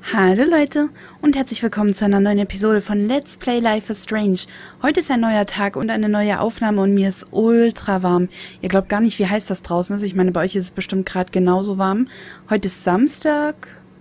Hallo Leute und herzlich willkommen zu einer neuen Episode von Let's Play Life is Strange. Heute ist ein neuer Tag und eine neue Aufnahme und mir ist ultra warm. Ihr glaubt gar nicht, wie heiß das draußen ist. Ich meine, bei euch ist es bestimmt gerade genauso warm. Heute ist Samstag,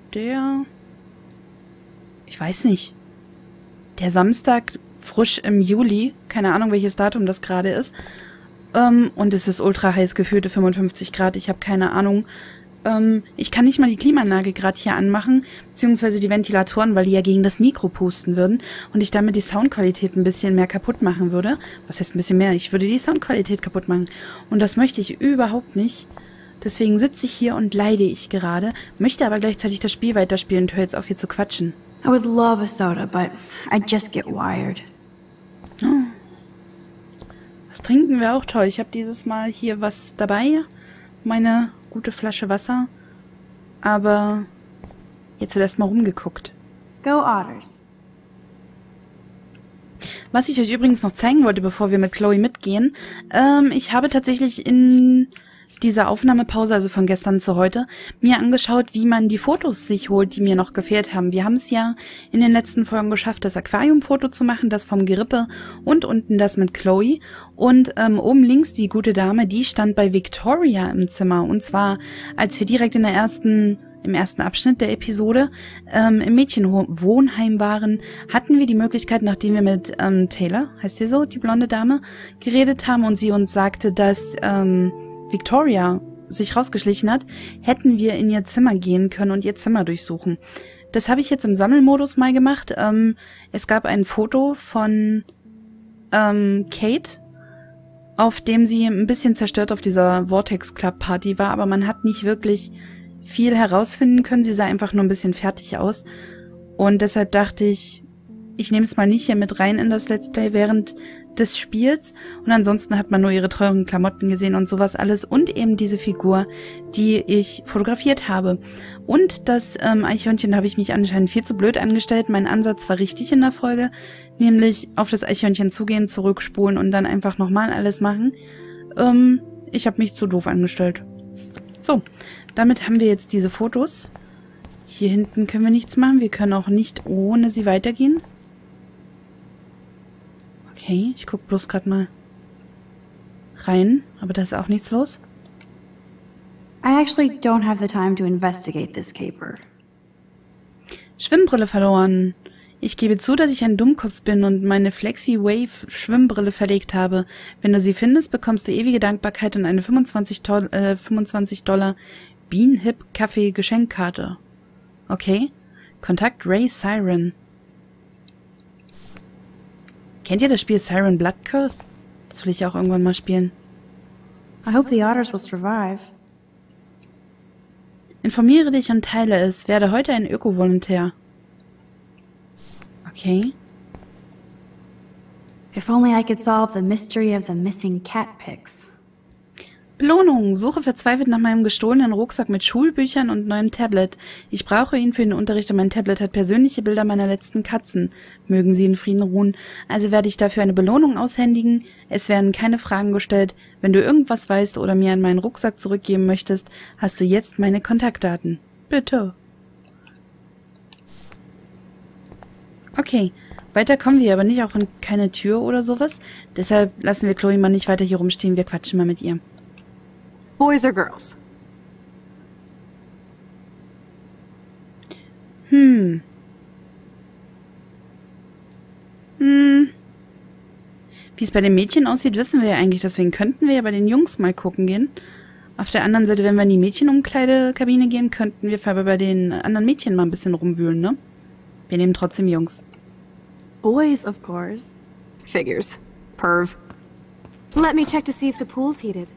ich weiß nicht, der Samstag frisch im Juli. Keine Ahnung, welches Datum das gerade ist. Und es ist ultra heiß, gefühlte 55 Grad. Ich habe keine Ahnung. Ich kann nicht mal die Klimaanlage gerade hier anmachen, beziehungsweise die Ventilatoren, weil die ja gegen das Mikro pusten würden und ich damit die Soundqualität ein bisschen mehr kaputt machen würde. Was heißt ein bisschen mehr? Ich würde die Soundqualität kaputt machen. Und das möchte ich überhaupt nicht. Deswegen sitze ich hier und leide ich gerade, möchte aber gleichzeitig das Spiel weiterspielen und höre jetzt auf, hier zu quatschen. I would love a soda, but I'd just get wired. Oh. Was trinken wir auch toll. Ich habe dieses Mal hier was dabei. Meine gute Flasche Wasser. Aber jetzt wird erstmal rumgeguckt. Go Otters. Was ich euch übrigens noch zeigen wollte, bevor wir mit Chloe mitgehen, ich habe tatsächlich in dieser Aufnahmepause, also von gestern zu heute, mir angeschaut, wie man die Fotos sich holt, die mir noch gefehlt haben. Wir haben es ja in den letzten Folgen geschafft, das Aquariumfoto zu machen, das vom Gerippe und unten das mit Chloe. Und oben links die gute Dame, die stand bei Victoria im Zimmer. Und zwar, als wir direkt im ersten Abschnitt der Episode im Mädchenwohnheim waren, hatten wir die Möglichkeit, nachdem wir mit Taylor, heißt sie so, die blonde Dame, geredet haben und sie uns sagte, dass Victoria sich rausgeschlichen hat, hätten wir in ihr Zimmer gehen können und ihr Zimmer durchsuchen. Das habe ich jetzt im Sammelmodus mal gemacht. Es gab ein Foto von Kate, auf dem sie ein bisschen zerstört auf dieser Vortex Club Party war, aber man hat nicht wirklich viel herausfinden können. Sie sah einfach nur ein bisschen fertig aus. Und deshalb dachte ich, ich nehme es mal nicht hier mit rein in das Let's Play während des Spiels. Und ansonsten hat man nur ihre teuren Klamotten gesehen und sowas alles. Und eben diese Figur, die ich fotografiert habe. Und das Eichhörnchen habe ich mich anscheinend viel zu blöd angestellt. Mein Ansatz war richtig in der Folge. Nämlich auf das Eichhörnchen zugehen, zurückspulen und dann einfach nochmal alles machen. Ich habe mich zu doof angestellt. So, damit haben wir jetzt diese Fotos. Hier hinten können wir nichts machen. Wir können auch nicht ohne sie weitergehen. Okay, ich guck bloß gerade mal rein, aber da ist auch nichts los. I actually don't have the time to investigate this caper. Schwimmbrille verloren. Ich gebe zu, dass ich ein Dummkopf bin und meine Flexi-Wave-Schwimmbrille verlegt habe. Wenn du sie findest, bekommst du ewige Dankbarkeit und eine 25 Dollar Bean-Hip-Kaffee-Geschenkkarte. Okay. Kontakt Ray Siren. Kennt ihr das Spiel Siren Blood Curse? Das will ich auch irgendwann mal spielen. I hope the otters will survive. Informiere dich und teile es. Werde heute ein Öko-Volontär. Okay. If only I could solve the mystery of the missing cat pics. Belohnung. Suche verzweifelt nach meinem gestohlenen Rucksack mit Schulbüchern und neuem Tablet. Ich brauche ihn für den Unterricht und mein Tablet hat persönliche Bilder meiner letzten Katzen. Mögen sie in Frieden ruhen. Also werde ich dafür eine Belohnung aushändigen. Es werden keine Fragen gestellt. Wenn du irgendwas weißt oder mir an meinen Rucksack zurückgeben möchtest, hast du jetzt meine Kontaktdaten. Bitte. Okay. Weiter kommen wir aber nicht, auch in keine Tür oder sowas. Deshalb lassen wir Chloe mal nicht weiter hier rumstehen. Wir quatschen mal mit ihr. Boys or girls? Wie es bei den Mädchen aussieht, wissen wir ja eigentlich. Deswegen könnten wir ja bei den Jungs mal gucken gehen. Auf der anderen Seite, wenn wir in die Mädchenumkleidekabine gehen, könnten wir aber bei den anderen Mädchen mal ein bisschen rumwühlen, ne? Wir nehmen trotzdem Jungs. Boys, of course. Figures. Perv. Let me check to see if the pool's heated.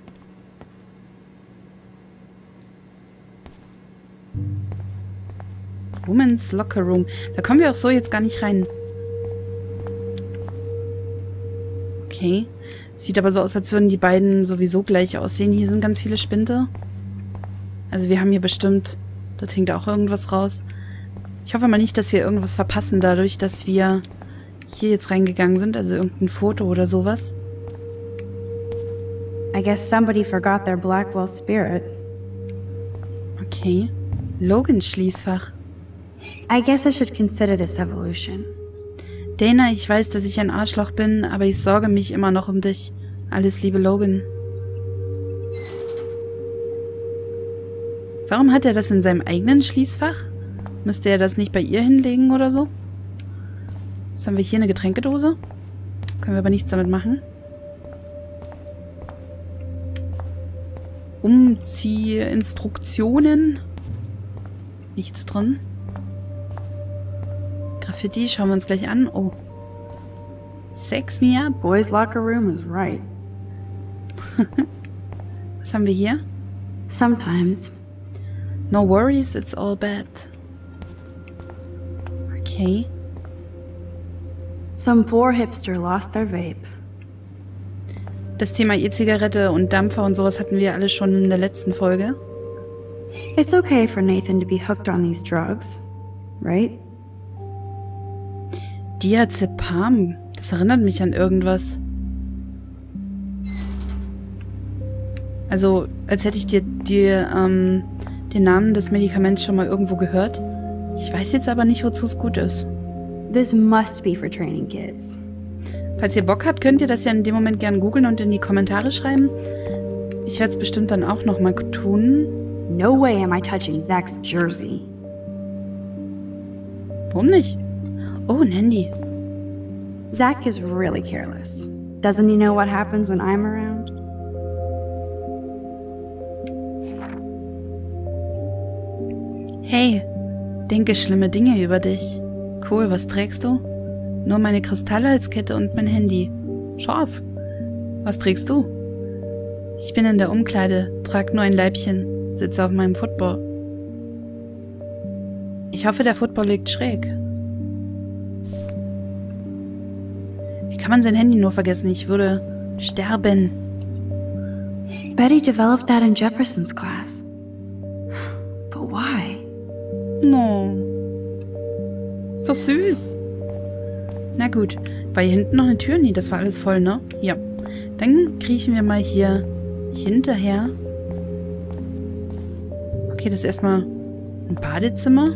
Women's Locker Room. Da kommen wir auch so jetzt gar nicht rein. Okay. Sieht aber so aus, als würden die beiden sowieso gleich aussehen. Hier sind ganz viele Spinde. Also wir haben hier bestimmt... Dort hängt auch irgendwas raus. Ich hoffe mal nicht, dass wir irgendwas verpassen dadurch, dass wir hier jetzt reingegangen sind. Also irgendein Foto oder sowas. I guess somebody forgot their Blackwell spirit. Okay. Logans Schließfach. I guess I should consider this evolution. Dana, ich weiß, dass ich ein Arschloch bin, aber ich sorge mich immer noch um dich. Alles Liebe, Logan. Warum hat er das in seinem eigenen Schließfach? Müsste er das nicht bei ihr hinlegen oder so? Was haben wir hier? Eine Getränkedose? Können wir aber nichts damit machen. Umzieh-Instruktionen. Nichts drin. Graffiti schauen wir uns gleich an. Oh. Sex me up. Boys' locker room is right. Was haben wir hier? Sometimes. No worries, it's all bad. Okay. Some poor hipster lost their vape. Das Thema E-Zigarette und Dampfer und sowas hatten wir alle schon in der letzten Folge. It's okay for Nathan to be hooked on these drugs, right? Diazepam. Das erinnert mich an irgendwas. Also, als hätte ich den Namen des Medikaments schon mal irgendwo gehört. Ich weiß jetzt aber nicht, wozu es gut ist. This must be for training kids. Falls ihr Bock habt, könnt ihr das ja in dem Moment gerne googeln und in die Kommentare schreiben. Ich werde es bestimmt dann auch nochmal tun. No way am I touching Zach's jersey. Warum nicht? Oh, ein Handy. Zach is really careless. Doesn't he know what happens when I'm around? Hey, denke schlimme Dinge über dich. Cool, was trägst du? Nur meine Kristallhalskette und mein Handy. Scharf. Was trägst du? Ich bin in der Umkleide, trag nur ein Leibchen, sitze auf meinem Football. Ich hoffe, der Football liegt schräg. Wie kann man sein Handy nur vergessen? Ich würde sterben. Betty developed that in Jefferson's class. But why? No. Ist doch süß. Na gut. War hier hinten noch eine Tür? Nee, das war alles voll, ne? Ja. Dann kriechen wir mal hier hinterher. Okay, das ist erstmal ein Badezimmer.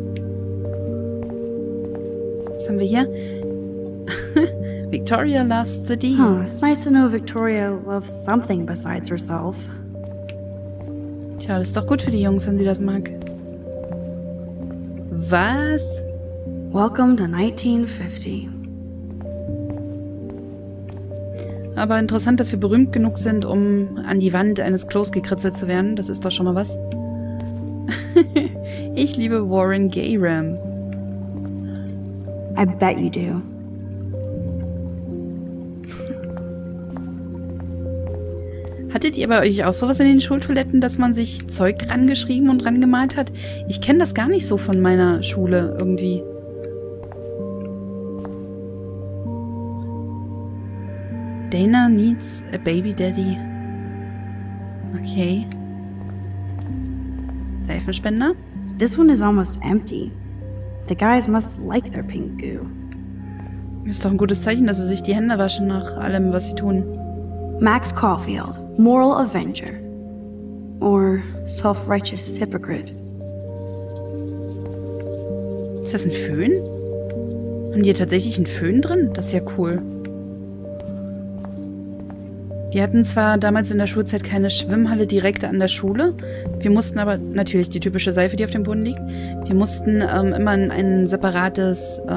Was haben wir hier? Victoria loves the D. Huh, it's nice to know Victoria loves something besides herself. Tja, das ist doch gut für die Jungs, wenn sie das mag. Was? Welcome to 1950. Aber interessant, dass wir berühmt genug sind, um an die Wand eines Klos gekritzelt zu werden. Das ist doch schon mal was. Ich liebe Warren Gayram. I bet you do. Hattet ihr bei euch auch sowas in den Schultoiletten, dass man sich Zeug rangeschrieben und rangemalt hat? Ich kenne das gar nicht so von meiner Schule irgendwie. Dana needs a baby daddy. Okay. Seifenspender? This one is almost empty. The guys must like their pink goo. Ist doch ein gutes Zeichen, dass sie sich die Hände waschen nach allem, was sie tun. Max Caulfield, moral avenger. Or self-righteous hypocrite. Ist das ein Föhn? Haben die hier tatsächlich einen Föhn drin? Das ist ja cool. Wir hatten zwar damals in der Schulzeit keine Schwimmhalle direkt an der Schule. Wir mussten aber, natürlich die typische Seife, die auf dem Boden liegt, wir mussten immer in eine separate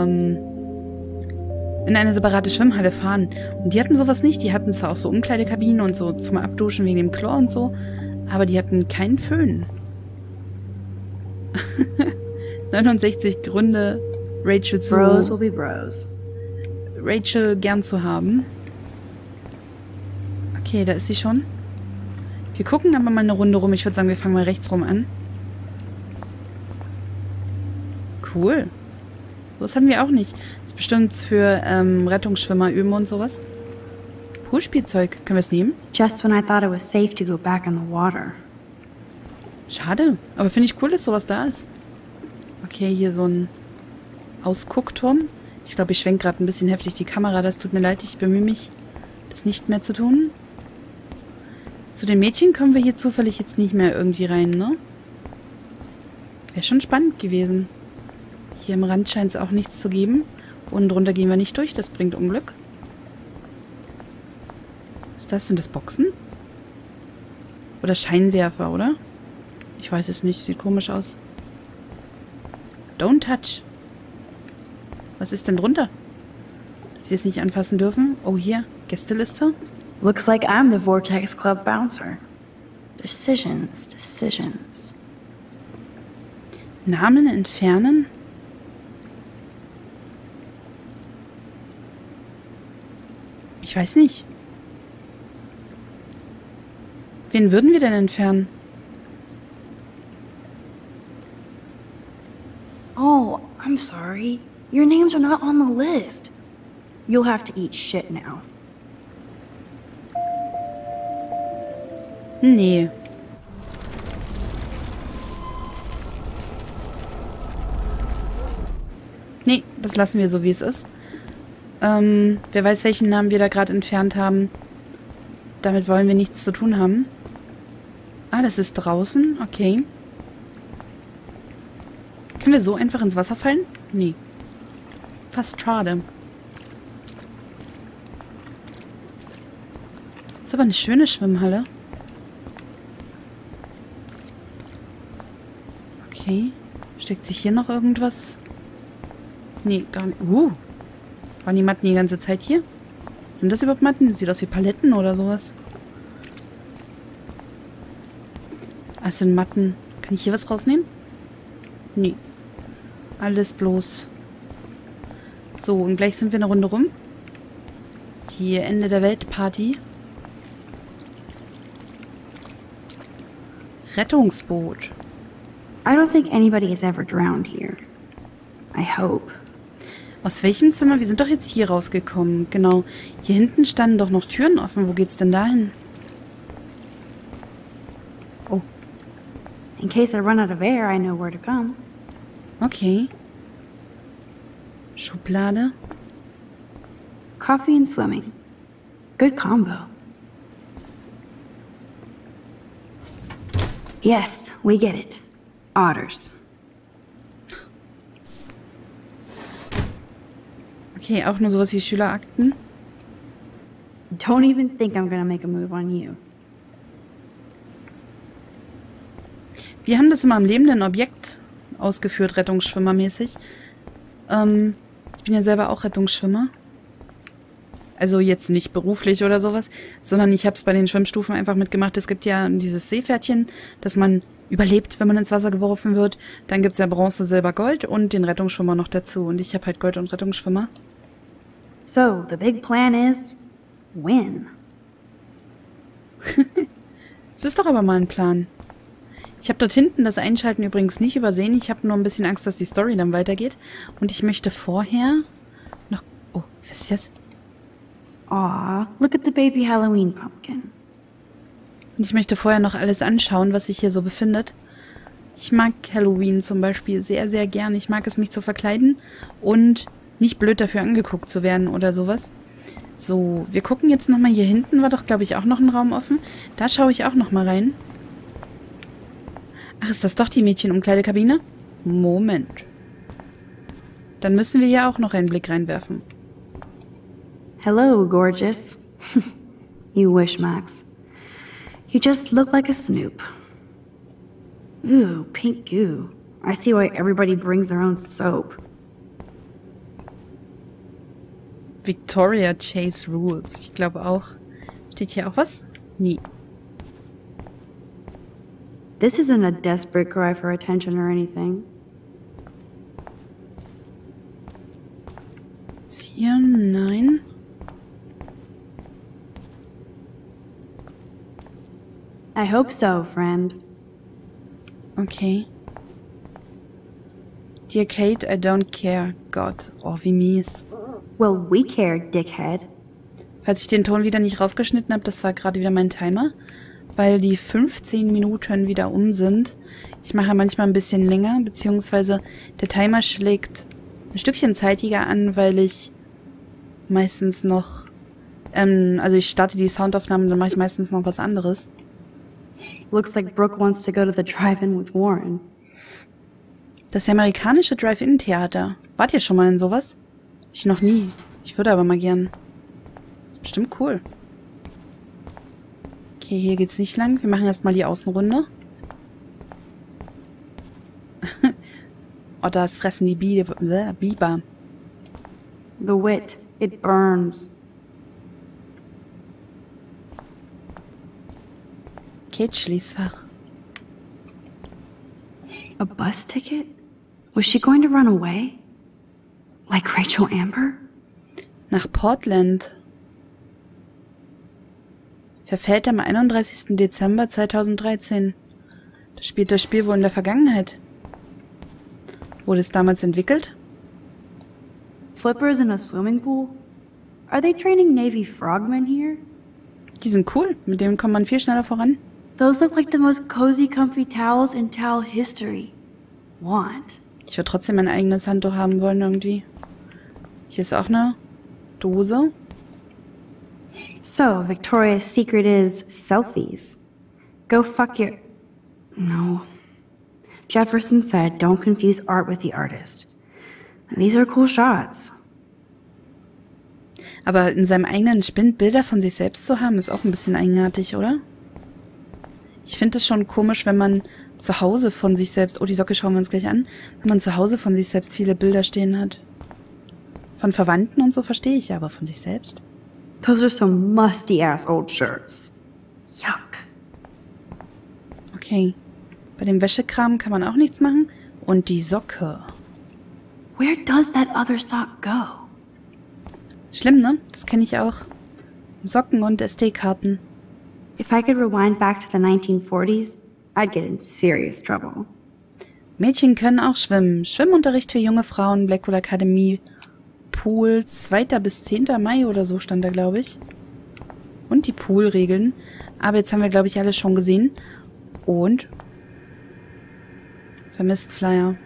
Schwimmhalle fahren. Und die hatten sowas nicht. Die hatten zwar auch so Umkleidekabinen und so zum Abduschen wegen dem Chlor und so, aber die hatten keinen Föhn. 69 Gründe, Rachel Bros will be bros. Rachel gern zu haben. Okay, da ist sie schon. Wir gucken aber mal eine Runde rum. Ich würde sagen, wir fangen mal rechts rum an. Cool. Das hatten wir auch nicht. Das ist bestimmt für Rettungsschwimmer üben und sowas. Poolspielzeug. Können wir es nehmen? Just when I thought it was safe to go back in the water. Schade. Aber finde ich cool, dass sowas da ist. Okay, hier so ein Ausguckturm. Ich glaube, ich schwenke gerade ein bisschen heftig die Kamera. Das tut mir leid. Ich bemühe mich, das nicht mehr zu tun. Zu den Mädchen kommen wir hier zufällig jetzt nicht mehr irgendwie rein, ne? Wäre schon spannend gewesen. Hier am Rand scheint es auch nichts zu geben. Und drunter gehen wir nicht durch, das bringt Unglück. Was ist das? Sind das Boxen? Oder Scheinwerfer, oder? Ich weiß es nicht, sieht komisch aus. Don't touch. Was ist denn drunter? Dass wir es nicht anfassen dürfen? Oh, hier, Gästeliste. Looks like I'm the Vortex Club bouncer. Decisions, decisions. Namen entfernen? Ich weiß nicht. Wen würden wir denn entfernen? Oh, I'm sorry. Your names are not on the list. You'll have to eat shit now. Nee. Nee, das lassen wir so, wie es ist. Wer weiß, welchen Namen wir da gerade entfernt haben. Damit wollen wir nichts zu tun haben. Ah, das ist draußen. Okay. Können wir so einfach ins Wasser fallen? Nee. Fast schade. Ist aber eine schöne Schwimmhalle. Okay. Steckt sich hier noch irgendwas? Nee, gar nicht. Waren die Matten die ganze Zeit hier? Sind das überhaupt Matten? Sieht aus wie Paletten oder sowas. Ah, es sind Matten. Kann ich hier was rausnehmen? Nee. Alles bloß. So, und gleich sind wir eine Runde rum. Die Ende der Weltparty. Rettungsboot. I don't think anybody has ever drowned here. I hope. Aus welchem Zimmer? Wir sind doch jetzt hier rausgekommen. Genau. Hier hinten standen doch noch Türen offen. Wo geht's denn dahin? Oh. In case I run out of air, I know where to come. Okay. Schublade. Coffee and swimming. Good combo. Yes, we get it. Otters. Okay, auch nur sowas wie Schülerakten. Don't even think I'm gonna make a move on you. Wir haben das immer am lebenden Objekt ausgeführt, rettungsschwimmermäßig. Ich bin ja selber auch Rettungsschwimmer. Also jetzt nicht beruflich oder sowas, sondern ich habe es bei den Schwimmstufen einfach mitgemacht. Es gibt ja dieses Seepferdchen, dass man überlebt, wenn man ins Wasser geworfen wird. Dann gibt's ja Bronze, Silber, Gold und den Rettungsschwimmer noch dazu. Und ich habe halt Gold und Rettungsschwimmer. So, the big plan is win. Das ist doch aber mal ein Plan. Ich habe dort hinten das Einschalten übrigens nicht übersehen. Ich habe nur ein bisschen Angst, dass die Story dann weitergeht. Und ich möchte vorher noch... Oh, was ist das? Aw, look at the baby Halloween pumpkin. Und ich möchte vorher noch alles anschauen, was sich hier so befindet. Ich mag Halloween zum Beispiel sehr, sehr gern. Ich mag es, mich zu verkleiden und nicht blöd dafür angeguckt zu werden oder sowas. So, wir gucken jetzt nochmal hier hinten. War doch, glaube ich, auch noch ein Raum offen. Da schaue ich auch nochmal rein. Ach, ist das doch die Mädchenumkleidekabine? Moment. Dann müssen wir hier auch noch einen Blick reinwerfen. Hello, gorgeous. You wish, Max. You just look like a Snoop. Ooh, pink goo. I see why everybody brings their own soap. Victoria Chase Rules. Ich glaube auch. Steht hier auch was? Nie. This isn't a desperate cry for attention or anything. Ist hier? Nein. I hope so, friend. Okay. Dear Kate, I don't care. Gott, oh, wie mies. Well, we care, dickhead. Falls ich den Ton wieder nicht rausgeschnitten habe, das war gerade wieder mein Timer, weil die 15 Minuten wieder um sind. Ich mache manchmal ein bisschen länger, beziehungsweise der Timer schlägt ein Stückchen zeitiger an, weil ich meistens noch, also ich starte die Soundaufnahme und dann mache ich meistens noch was anderes. Looks like Brooke wants to go to the drive-in with Warren. Das amerikanische Drive-In-Theater. Wart ihr schon mal in sowas? Ich noch nie. Ich würde aber mal gern. Bestimmt cool. Okay, hier geht's nicht lang. Wir machen erstmal die Außenrunde. Oh, das fressen die Biber. The wit. It burns. Kate Schließfach. A bus ticket? Was she going to run away? Like Rachel Amber? Nach Portland. Verfällt am 31. Dezember 2013. Das spielt das Spiel wohl in der Vergangenheit. Wurde es damals entwickelt? Flippers in a swimming pool? Are they training Navy frogmen here? Die sind cool. Mit denen kommt man viel schneller voran. Those look like the most cozy, comfy towels in towel history. Want? Ich würde trotzdem mein eigenes Handtuch haben wollen irgendwie. Hier ist auch eine Dose. So, Victoria's secret is selfies. Go fuck your... No. Jefferson said, don't confuse art with the artist. These are cool shots. Aber in seinem eigenen Spind Bilder von sich selbst zu haben, ist auch ein bisschen eigenartig, oder? Ich finde es schon komisch, wenn man zu Hause von sich selbst... Oh, die Socke schauen wir uns gleich an. Wenn man zu Hause von sich selbst viele Bilder stehen hat. Von Verwandten und so verstehe ich, aber von sich selbst? Those are some musty-ass old shirts. Yuck. Okay. Bei dem Wäschekram kann man auch nichts machen. Und die Socke. Where does that other sock go? Schlimm, ne? Das kenne ich auch. Socken und SD-Karten. If I could rewind back to the 1940s, I'd get in serious trouble. Mädchen können auch schwimmen. Schwimmunterricht für junge Frauen, Blackpool Akademie, Pool, 2. bis 10. Mai oder so stand da, glaube ich. Und die Poolregeln. Aber jetzt haben wir, glaube ich, alles schon gesehen. Und vermisst Flyer.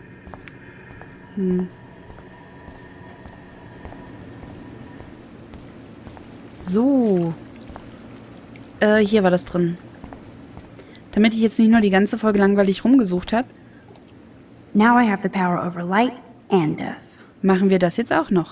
So. Hier war das drin. Damit ich jetzt nicht nur die ganze Folge langweilig rumgesucht habe, Now I have the power over light and death. machen wir das jetzt auch noch.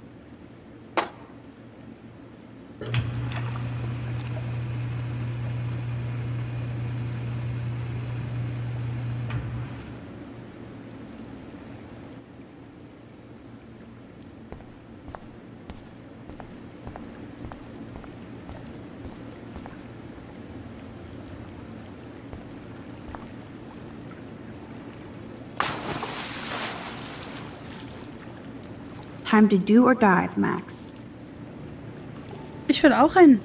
Time to do or dive, Max. Ich will auch rein.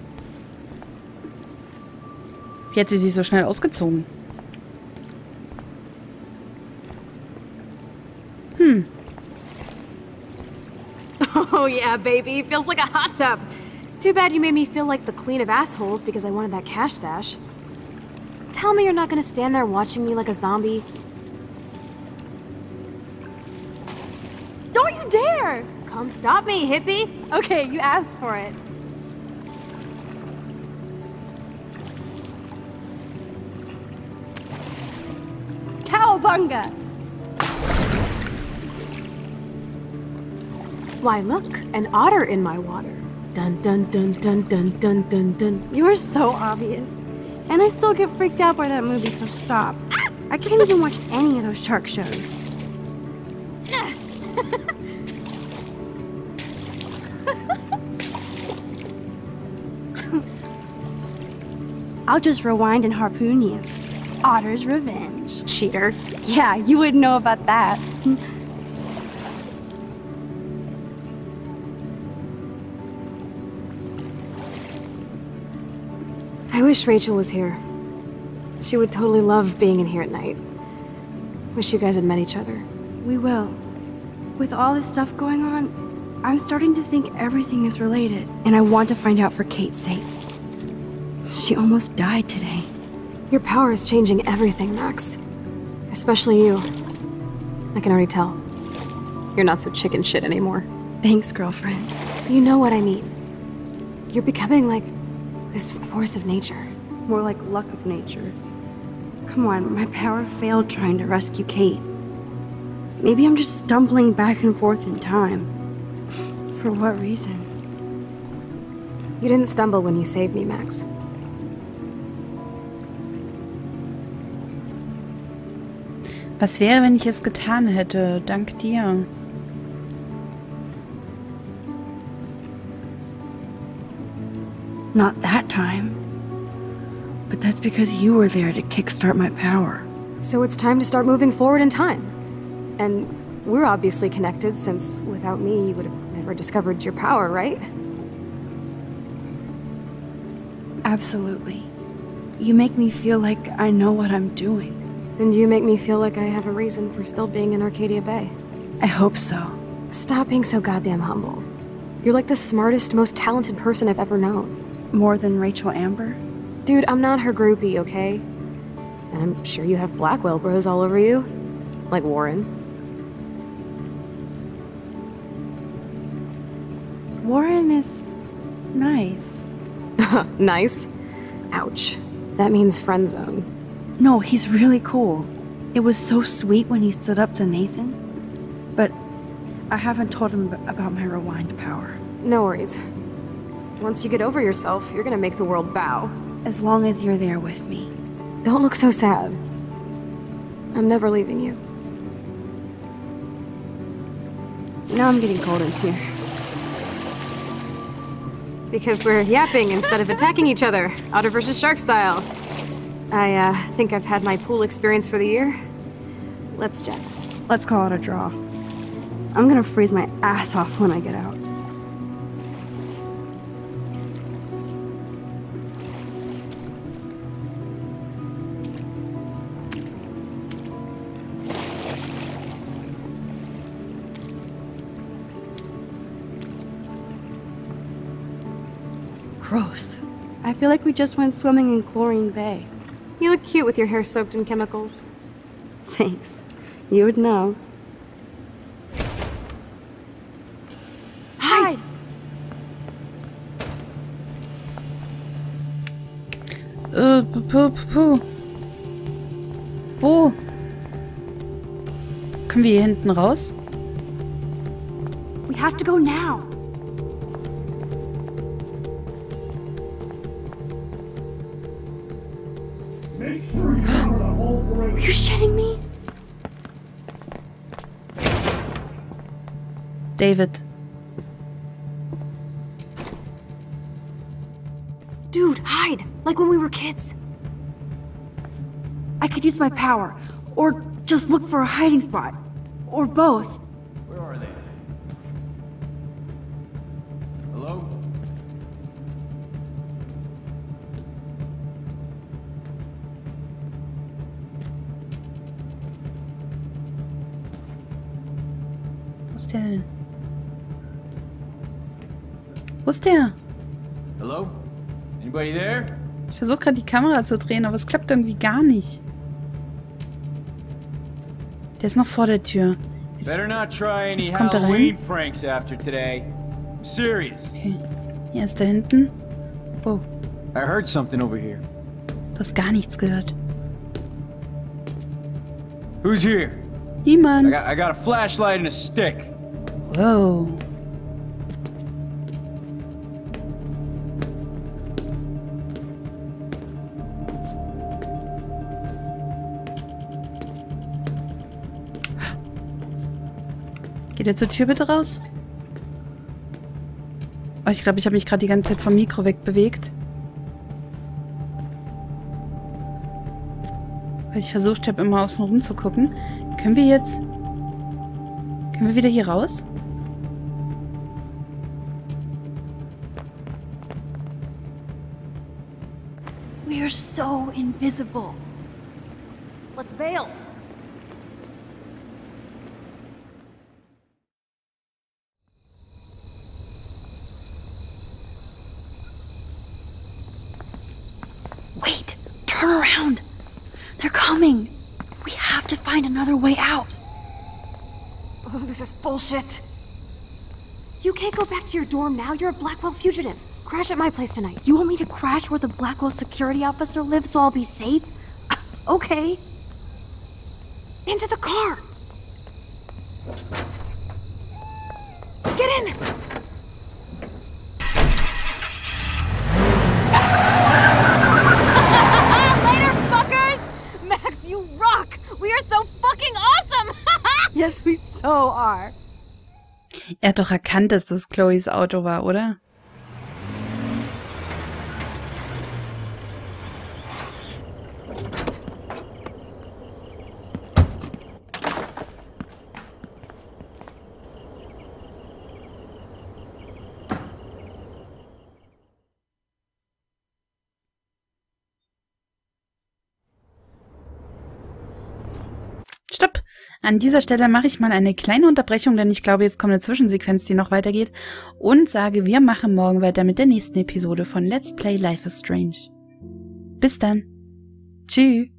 Wie hat sie sich so schnell ausgezogen? Oh yeah, baby. Feels like a hot tub. Too bad you made me feel like the queen of assholes because I wanted that cash stash. Tell me you're not gonna stand there watching me like a zombie. Don't you dare! Come stop me, hippie! Okay, you asked for it. Cowabunga! Why, look, an otter in my water. Dun dun dun dun dun dun dun dun. You are so obvious. And I still get freaked out by that movie, so stop. I can't even watch any of those shark shows. I'll just rewind and harpoon you. Otter's revenge. Cheater. Yeah, you wouldn't know about that. I wish Rachel was here. She would totally love being in here at night. Wish you guys had met each other. We will. With all this stuff going on, I'm starting to think everything is related. And I want to find out for Kate's sake. She almost died today. Your power is changing everything, Max. Especially you. I can already tell. You're not so chicken shit anymore. Thanks, girlfriend. You know what I mean. You're becoming like this force of nature. More like luck of nature. Come on, my power failed trying to rescue Kate. Maybe I'm just stumbling back and forth in time. For what reason? You didn't stumble when you saved me, Max. Was wäre, wenn ich es getan hätte? Dank dir. Not that time. But that's because you were there to kickstart my power. So it's time to start moving forward in time. And we're obviously connected, since without me, you would have never discovered your power, right? Absolutely. You make me feel like I know what I'm doing. And you make me feel like I have a reason for still being in Arcadia Bay. I hope so. Stop being so goddamn humble. You're like the smartest, most talented person I've ever known. More than Rachel Amber? Dude, I'm not her groupie, okay? And I'm sure you have Blackwell bros all over you. Like Warren. Warren is nice. Nice? Ouch. That means friend zone. No, he's really cool. It was so sweet when he stood up to Nathan. But I haven't told him about my rewind power. No worries. Once you get over yourself, you're gonna make the world bow. As long as you're there with me. Don't look so sad. I'm never leaving you. Now I'm getting cold in here. Because we're yapping instead of attacking each other, Otter versus Shark style. I think I've had my pool experience for the year. Let's jet. Let's call it a draw. I'm gonna freeze my ass off when I get out. Gross. I feel like we just went swimming in Chlorine Bay. You look cute with your hair soaked in chemicals. Thanks. You would know. Hide! Wo? Können wir hier hinten raus? We have to go now. Are you shitting me? David. Dude, hide! Like when we were kids. I could use my power, or just look for a hiding spot, or both. Where are they? Hello? Wo ist der denn? Wo ist der? Hello? Anybody there? Ich versuche gerade die Kamera zu drehen, aber es klappt irgendwie gar nicht. Der ist noch vor der Tür. Better not try any jetzt kommt er Halloween rein. pranks after today. I'm serious. Okay. Hier ist er hinten. Wow, I heard something over here. du hast gar nichts gehört. Who's here? Niemand. I got a flashlight and a stick. Wow. Geht er zur Tür bitte raus? Oh, ich glaube, ich habe mich gerade die ganze Zeit vom Mikro wegbewegt. Weil ich versucht habe, immer außen rum zu gucken. Können wir jetzt... Können wir wieder hier raus? We are so invisible. Let's bail. Wait! Turn around! They're coming! We have to find another way out! Oh, this is bullshit. You can't go back to your dorm now. You're a Blackwell fugitive. Crash at my place tonight. You want me to crash where the Blackwell security officer lives so I'll be safe? Okay. Into the car. in! Later, fuckers! Max, you rock! We are so fucking awesome! Yes, we so are. Er hat doch erkannt, dass das Chloes Auto war, oder? Stopp! An dieser Stelle mache ich mal eine kleine Unterbrechung, denn ich glaube, jetzt kommt eine Zwischensequenz, die noch weitergeht. Und sage, wir machen morgen weiter mit der nächsten Episode von Let's Play Life is Strange. Bis dann. Tschüss.